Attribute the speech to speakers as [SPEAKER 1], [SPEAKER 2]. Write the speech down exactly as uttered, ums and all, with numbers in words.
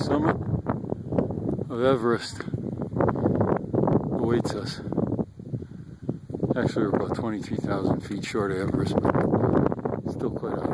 [SPEAKER 1] summit of Everest awaits us. Actually, we're about twenty-three thousand feet short of Everest, but still quite a